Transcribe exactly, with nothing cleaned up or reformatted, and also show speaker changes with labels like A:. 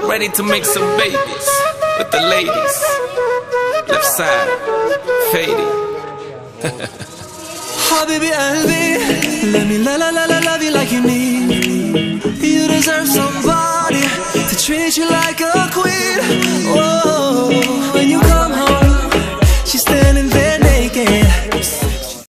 A: ready to make some babies with the ladies. Left side, fading.
B: Habibi qalbi, let me la la la la love you like you need. You deserve somebody to treat you like a queen.